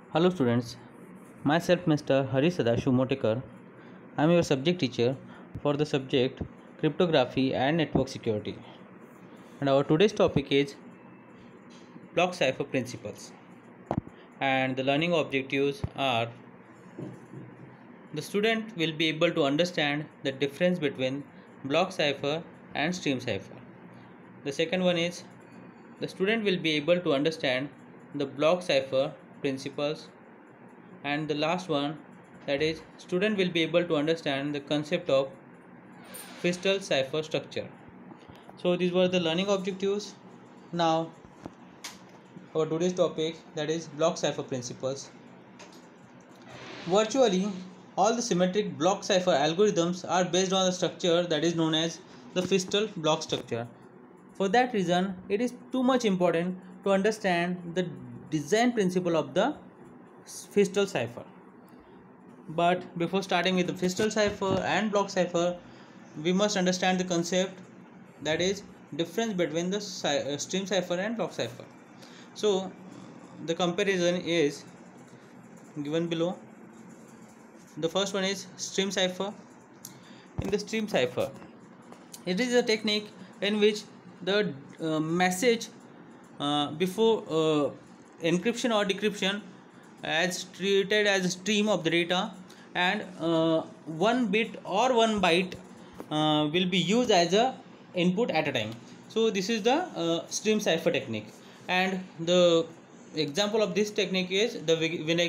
Hello students, myself Mr. Hari Sadashiv Motekar. I am your subject teacher for the subject Cryptography and Network Security. And our today's topic is block cipher principles. And the learning objectives are: the student will be able to understand the difference between block cipher and stream cipher. The second one is the student will be able to understand the block cipher principles, and the last one, that is student will be able to understand the concept of crystal cipher structure. So these were the learning objectives. Now our today's topic, that is block cipher principles. Virtually all the symmetric block cipher algorithms are based on the structure that is known as the crystal block structure. For that reason, it is too much important to understand the design principle of the crystal cipher. But before starting with the crystal cipher and block cipher, we must understand the concept, that is difference between the stream cipher and block cipher. So the comparison is given below. The first one is stream cipher. In the stream cipher, it is a technique in which the message before encryption or decryption as treated as a stream of the data, and one bit or one byte will be used as a input at a time. So this is the stream cipher technique, and the example of this technique is the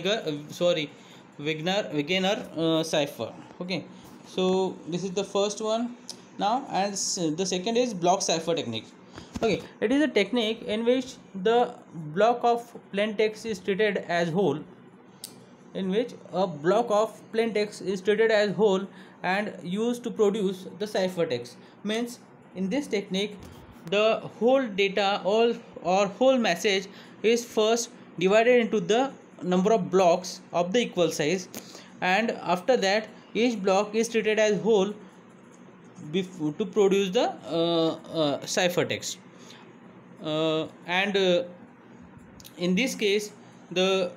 Wigner cipher. Okay, so this is the first one. Now, as the second is block cipher technique. Okay, it is a technique in which the block of plain text is treated as whole, and used to produce the cipher text. Means in this technique, the whole data or whole message is first divided into the number of blocks of the equal size, and after that each block is treated as whole to produce the cipher text. In this case, the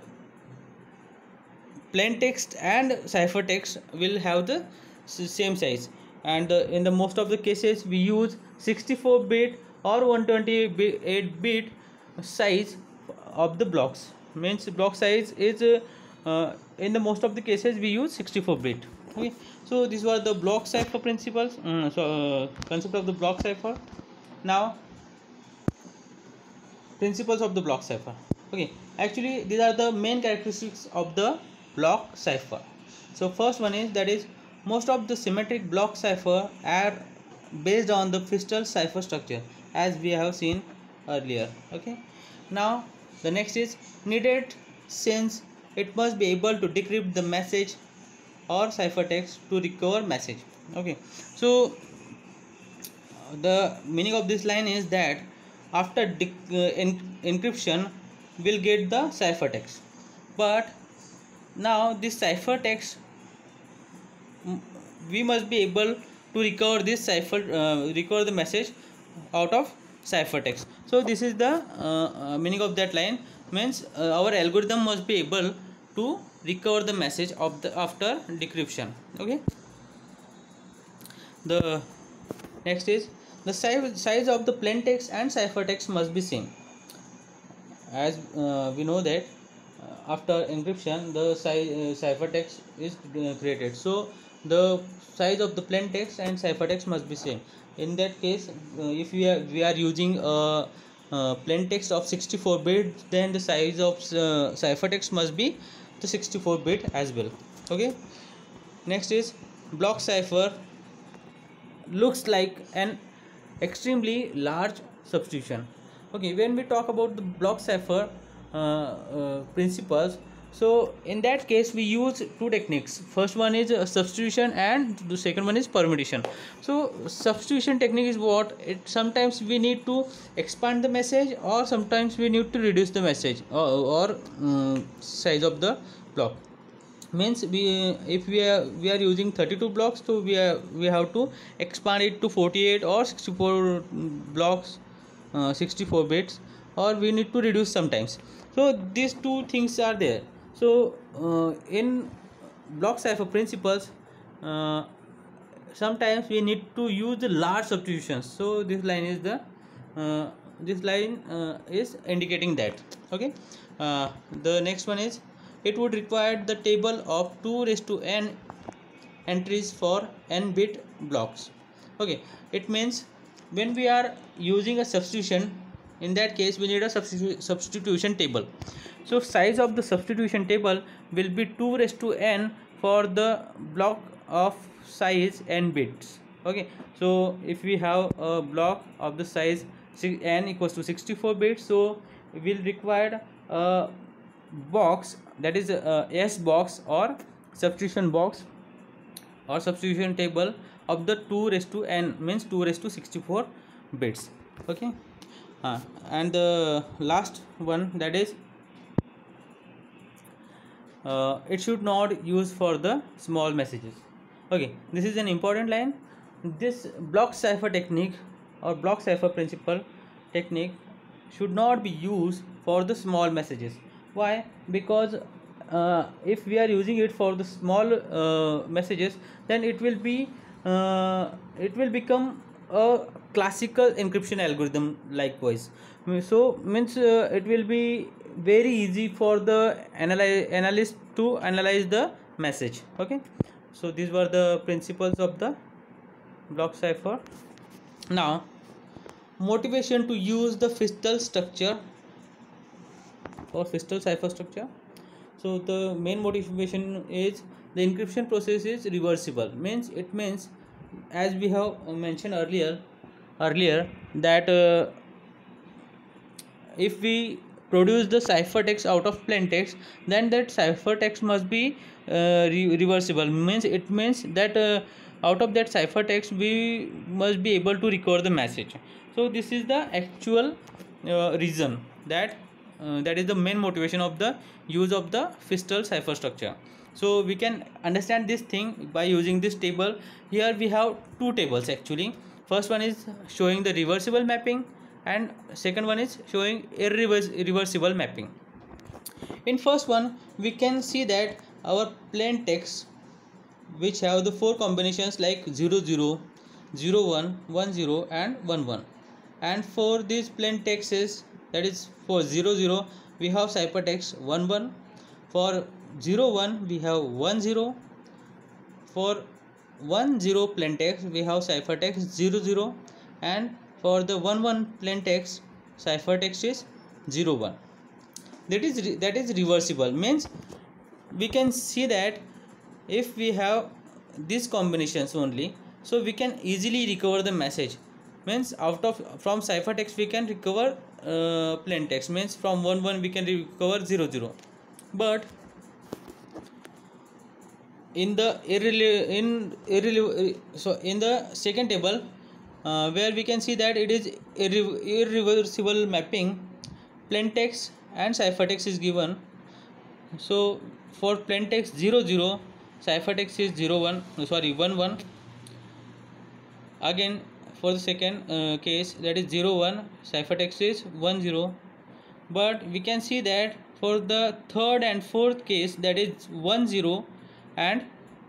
plain text and cipher text will have the same size, and in the most of the cases we use 64-bit or 128-bit size of the blocks. Means block size is in the most of the cases we use 64-bit. Okay, so these were the block cipher principles, concept of the block cipher. Now principles of the block cipher. Okay, actually these are the main characteristics of the block cipher. So first one is, that is most of the symmetric block cipher are based on the crystal cipher structure, as we have seen earlier. Okay, now the next is needed, since it must be able to decrypt the message or cipher text to recover message. Okay, so the meaning of this line is that after encryption we'll get the cipher text, but now this cipher text we must be able to recover this recover the message out of cipher text. So this is the meaning of that line. Means our algorithm must be able to recover the message of the after decryption. Okay, the next is the size of the plain text and cipher text must be same. As we know that after encryption the cipher text is created, so the size of the plain text and cipher text must be same. In that case, if we are using a plain text of 64-bit, then the size of cipher text must be the 64-bit as well. Okay, next is block cipher looks like an extremely large substitution. Okay, when we talk about the block cipher principles, so in that case we use two techniques. First one is substitution, and the second one is permutation. So substitution technique is what it sometimes we need to expand the message, or sometimes we need to reduce the message or size of the block. Means if we are using 32 blocks, so we have to expand it to 48 or 64 blocks, 64 bits, or we need to reduce sometimes. So these two things are there. So in block cipher principles, uh, sometimes we need to use the large substitutions. So uh, this line is indicating that. Okay. The next one is, it would require the table of 2 raised to n entries for n bit blocks. Okay, it means when we are using a substitution, in that case we need a substitution table. So size of the substitution table will be 2 raised to n for the block of size n bits. Okay, so if we have a block of the size n equals to 64 bits, so we will require a box, that is a s box or substitution box or substitution table of the 2 raised to n, means 2 raised to 64 bits. Okay. And the last one, that is it should not use for the small messages. Okay, this is an important line. This block cipher technique or block cipher principle technique should not be used for the small messages. Why? Because if we are using it for the small messages, then it will become a classical encryption algorithm likewise. So means it will be very easy for the analyst to analyze the message. Okay, so these were the principles of the block cipher. Now, motivation to use the Fistel structure or Fistel cipher structure. So the main motivation is the encryption process is reversible. It means, as we have mentioned earlier that if we produce the ciphertext out of plain text, then that ciphertext must be reversible. It means that out of that ciphertext we must be able to recover the message. So this is the actual reason that is the main motivation of the use of the Fistel cipher structure. So we can understand this thing by using this table. Here we have two tables actually. First one is showing the reversible mapping, and second one is showing irreversible mapping. In first one, we can see that our plain text, which have the four combinations like 0 0, 0 1, 1 0 and 1 1, and for these plain texts, that is for 0 0 we have ciphertext 1 1, for 0 1 we have 1 0, for 1 0 plain text we have ciphertext 0 0, and for the 1 1 plain text ciphertext is 0 1. That is reversible. Means we can see that if we have these combinations only, so we can easily recover the message. Means from ciphertext we can recover plain text. Means from 1 1 we can recover 0 0. But in the in the second table, where we can see that it is irreversible mapping, plain text and ciphertext is given. So for plain text 0 0, ciphertext is 0 1, sorry 1 1. Again for the second case, that is 0 1, ciphertext is 1 0. But we can see that for the third and fourth case, that is 1 0 and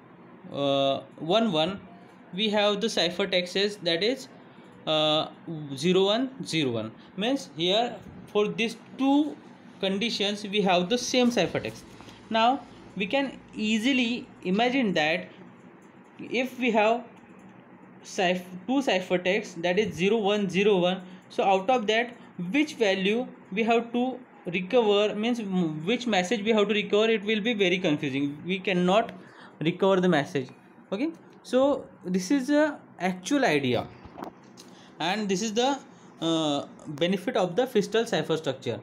1 1, we have the ciphertexts, that is 0 1 0 1. Means here for these two conditions we have the same ciphertext. Now we can easily imagine that if we have two ciphertexts, that is 0 1 0 1, so out of that which value we have to recover, means which message we have to recover, it will be very confusing. We cannot recover the message. Okay, so this is the actual idea, and this is the benefit of the Fistel cipher structure.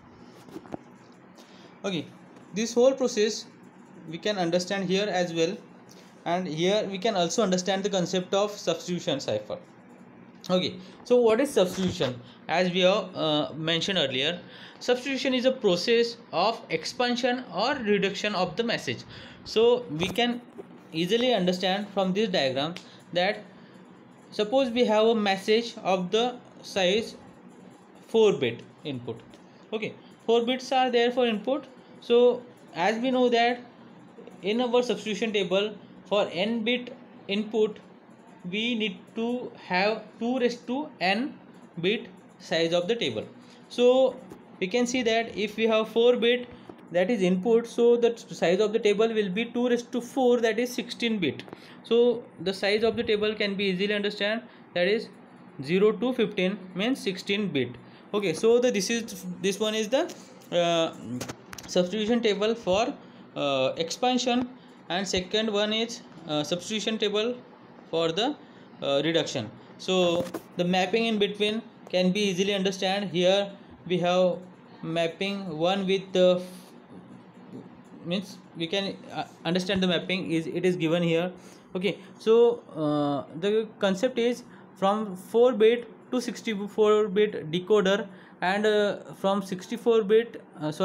Okay, this whole process we can understand here as well, and here we can also understand the concept of substitution cipher. Okay, so what is substitution? As we have mentioned earlier, substitution is a process of expansion or reduction of the message. So we can easily understand from this diagram that suppose we have a message of the size 4 bit input. Okay, 4 bits are there for input. So as we know that in our substitution table, for n bit input we need to have 2 raised to n bit size of the table. So we can see that if we have 4 bit, that is input, so the size of the table will be 2 raised to 4, that is 16 bit. So the size of the table can be easily understand, that is 0 to 15 means 16 bit. Okay, so this one is the uh, substitution table for expansion, and second one is substitution table for the reduction. So the mapping in between can be easily understand. Here we have mapping one with the means we can understand the mapping is, it is given here. Okay, so the concept is from 4 bit to 64 bit decoder, and from 64 bit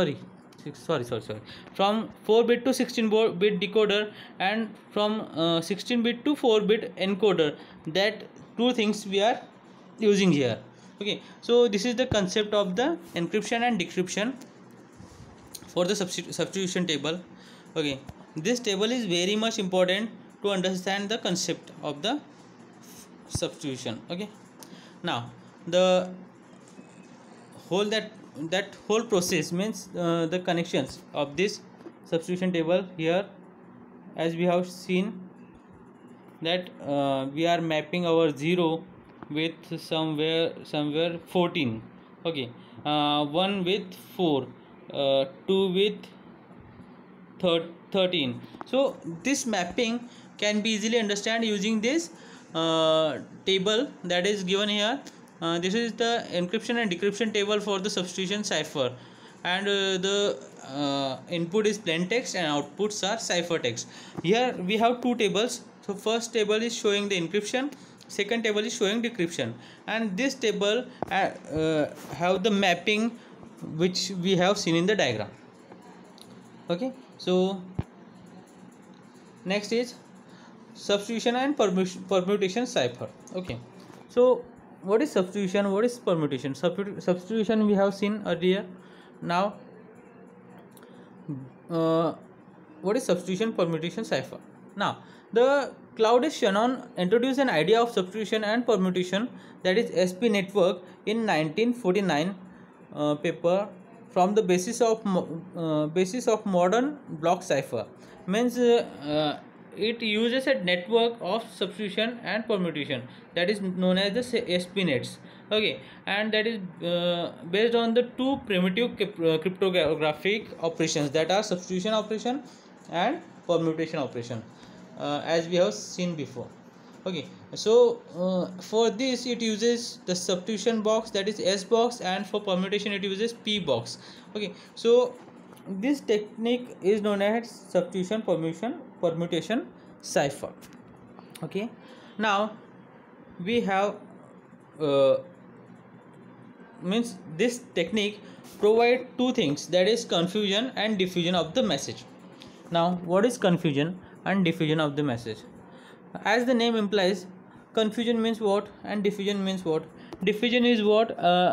from 4 bit to 16 bit decoder, and from 16 bit to 4 bit encoder. That two things we are using here. Okay, so this is the concept of the encryption and decryption for the substitution table. Okay, this table is very much important to understand the concept of the substitution. Okay, now the whole that whole process means the connections of this substitution table. Here as we have seen that we are mapping our 0 with somewhere 14. Okay, 1 with 4, 2 with 13. So this mapping can be easily understand using this table that is given here. This is the encryption and decryption table for the substitution cipher, and the input is plain text and outputs are ciphertext. Here we have two tables. So first table is showing the encryption, second table is showing decryption, and this table have the mapping which we have seen in the diagram. Okay, so next is substitution and permutation cipher. Okay, so what is substitution, what is permutation? Substitution we have seen earlier. Now what is substitution, permutation, cipher? Now the Claudius Shannon introduced an idea of substitution and permutation, that is SP network, in 1949 paper from the basis of modern block cipher. Means it uses a network of substitution and permutation, that is known as the SP nets. Okay, and that is based on the two primitive cryptographic operations, that are substitution operation and permutation operation, as we have seen before. Okay, so for this it uses the substitution box, that is S box, and for permutation it uses P box. Okay, so this technique is known as substitution permutation cipher. Okay, now we have means this technique provide two things, that is confusion and diffusion of the message. Now what is confusion and diffusion of the message? As the name implies, confusion means what and diffusion means what? Diffusion is what?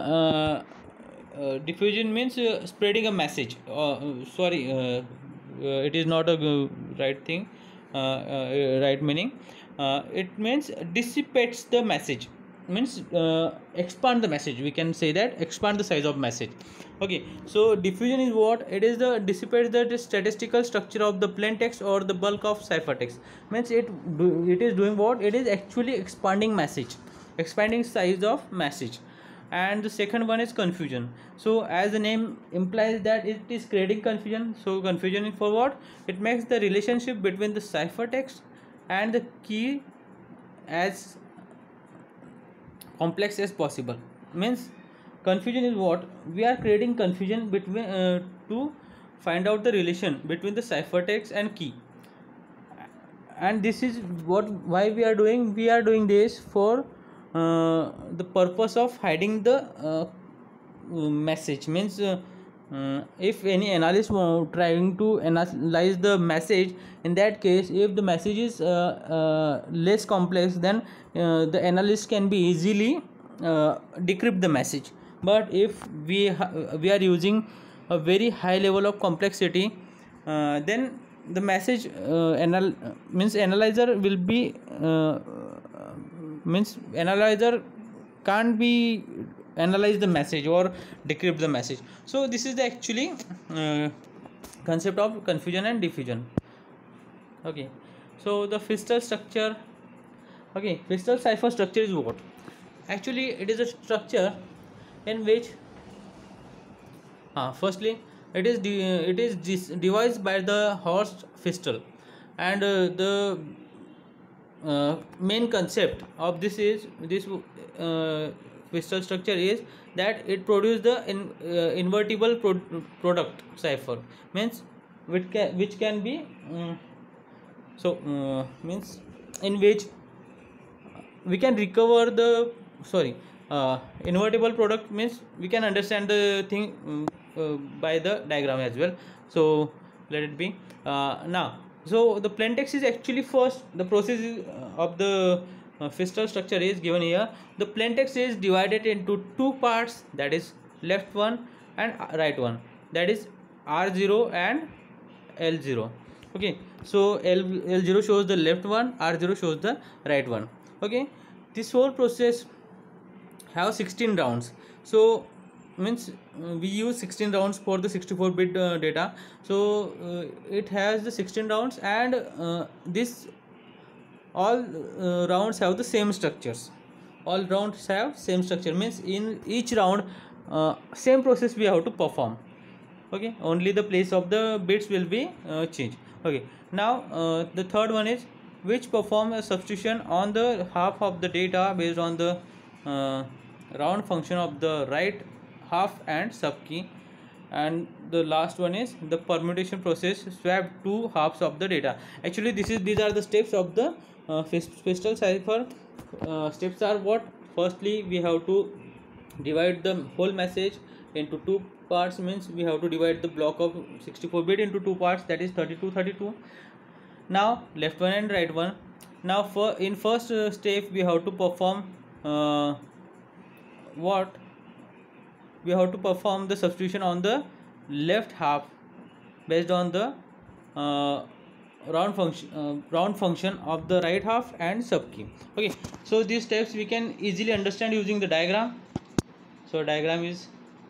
Diffusion means spreading a message. It is not a right thing, right meaning. It means dissipates the message, means expand the message, we can say that, expand the size of message. Okay, so diffusion is what? It is the dissipates the statistical structure of the plain text or the bulk of ciphertext. Means it is doing what? It is actually expanding message, expanding size of message. And the second one is confusion. So as the name implies that it is creating confusion. So confusion is for what? It makes the relationship between the ciphertext and the key as complex as possible. Means confusion is what? We are creating confusion between to find out the relation between the ciphertext and key. And this is why we are doing this for the purpose of hiding the message. Means if any analyst trying to analyze the message, in that case if the message is less complex, then the analyst can be easily decrypt the message. But if we are using a very high level of complexity, then the message means analyzer will be means analyzer can't be analyze the message or decrypt the message. So this is the actually concept of confusion and diffusion. Okay, so the Fistel structure. Okay, Fistel cipher structure is what? Actually, it is a structure in which firstly it is devised by the Horst Fistel, and the main concept of this Fistel structure is that it produces the invertible product cipher, means which can be means in which we can recover the invertible product, means we can understand the thing by the diagram as well. So let it be now. So the plain text is actually first the process of the Fistel structure is given here. The plain text is divided into two parts, that is left one and right one, that is R0 and L0. Okay, so L0 shows the left one, R0 shows the right one. Okay, this whole process have 16 rounds. So means we use 16 rounds for the 64-bit data. So it has the 16 rounds, and this all rounds have the same structures. All rounds have same structure, means in each round same process we have to perform. Okay, only the place of the bits will be changed. Okay, now the third one is which perform a substitution on the half of the data based on the round function of the right half and sub key. And the last one is the permutation process, swap two halves of the data. Actually these are the steps of the Fistel cipher. Steps are what? Firstly, we have to divide the whole message into two parts, means we have to divide the block of 64-bit into two parts, that is 32. Now left one and right one. Now in first step we have to perform what? We have to perform the substitution on the left half based on the round function of the right half and sub key. Okay, so these steps we can easily understand using the diagram. So diagram is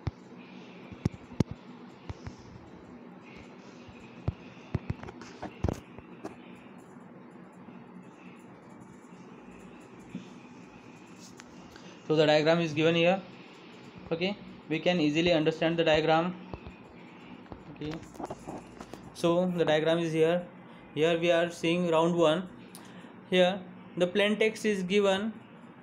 given here. Okay, we can easily understand the diagram. Okay, so the diagram is here. Here we are seeing round 1. Here the plain text is given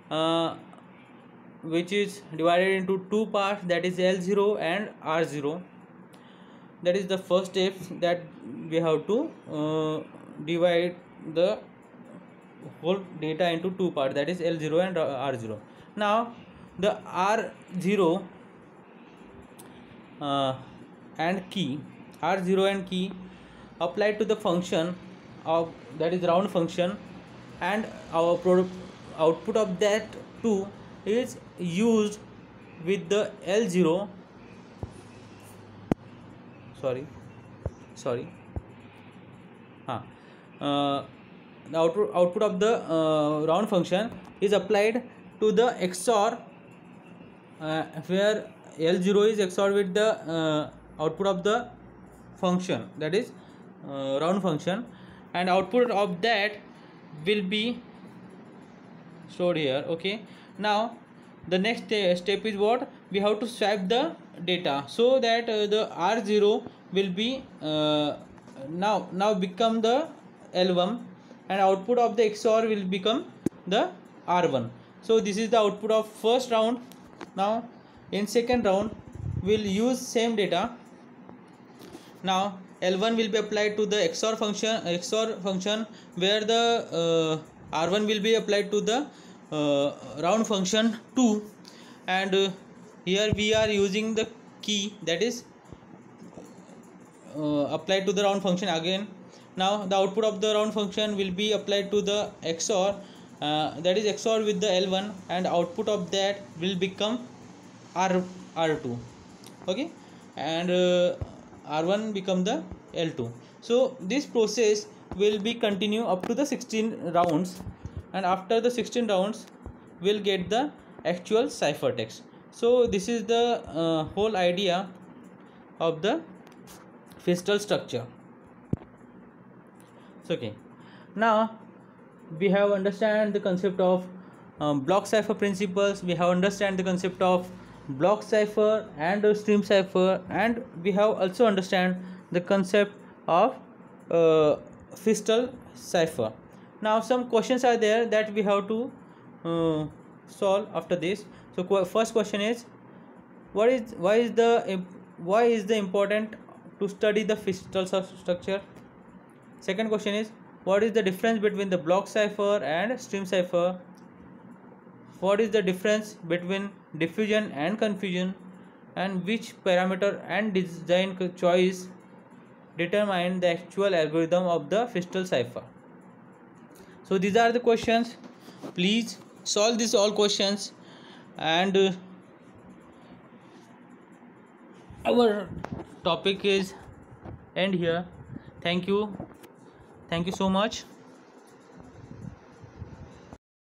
which is divided into two parts, that is L0 and R0. That is the first step, that we have to divide the whole data into two parts, that is L0 and R0. Now the R0 and key applied to the function of, that is round function, and our output of that too is used with the L0 the output of the round function is applied to the XOR where L0 is XOR with the output of the function, that is round function, and output of that will be stored here. Okay, now the next step is what? We have to swap the data, so that the R0 will be now become the L1, and output of the XOR will become the R1. So this is the output of first round. Now in second round we'll use same data. Now L1 will be applied to the XOR function where the R1 will be applied to the round function 2, and here we are using the key, that is applied to the round function again. Now the output of the round function will be applied to the XOR, that is XOR with the L1, and output of that will become R2. Okay, and R1 become the L2. So this process will be continue up to the 16 rounds, and after the 16 rounds we'll get the actual ciphertext. So this is the whole idea of the Feistel structure. So, okay, now we have understand the concept of block cipher principles. We have understand the concept of block cipher and stream cipher, and we have also understand the concept of Feistel cipher. Now some questions are there that we have to solve after this. So first question is, why is the important to study the Feistel structure? Second question is, what is the difference between the block cipher and stream cipher? What is the difference between diffusion and confusion? And which parameter and design choice determine the actual algorithm of the Feistel cipher? So these are the questions. Please solve these all questions, and our topic is end here. Thank you so much.